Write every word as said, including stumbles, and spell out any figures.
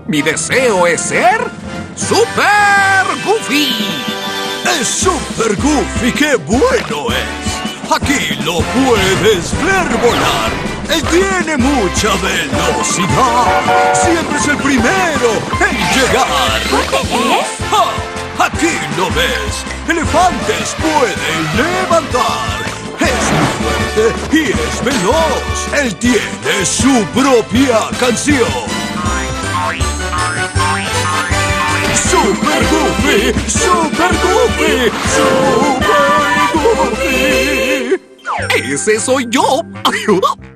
Mi deseo es ser Super Goofy. Es Super Goofy, qué bueno es. Aquí lo puedes ver volar. Él tiene mucha velocidad. Siempre es el primero en llegar. ¿Fuerte es? ¡Ja! Aquí lo ves. Elefantes pueden levantar. Es muy fuerte y es veloz. Él tiene su propia canción. Super Goofy, Super Goofy, Super Goofy. Ese soy yo.